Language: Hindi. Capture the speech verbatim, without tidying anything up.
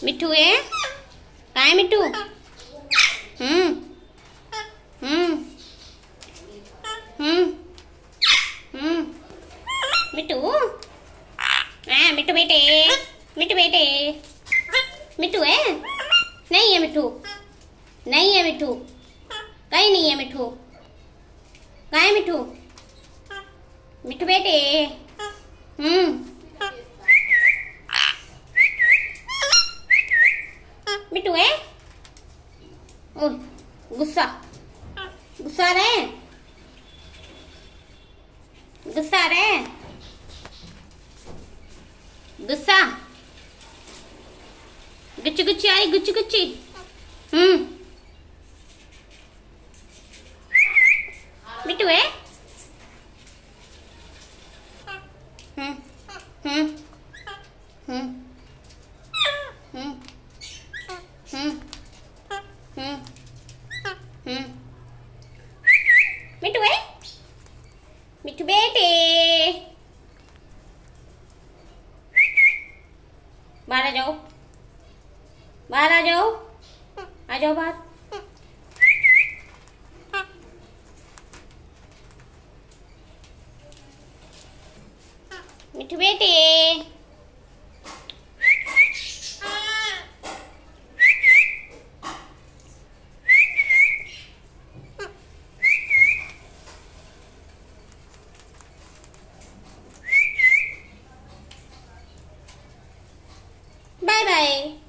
मिठू है कहाँ है मिठू? हम्म हम्म हम्म हम्म मिठू हाँ मिठू बेटे मिठू बेटे मिठू है नहीं है मिठू नहीं है मिठू कहीं नहीं है मिठू कहाँ है मिठू मिठू बेटे हम्म मिठू है ओह गुस्सा गुस्सा आ रहा है गुस्सा आ रहा है गुस्सा गुच्ची गुच्ची आ रही गुच्ची गुच्ची हम्म मिठू है हम्म हम्म हम्म हम्म हम्म हम्म हम्म मिठू है मिठू बेटे बाहर आ जाओ बाहर आ जाओ आ जाओ बाहर मिठू बेटे बाय बाय।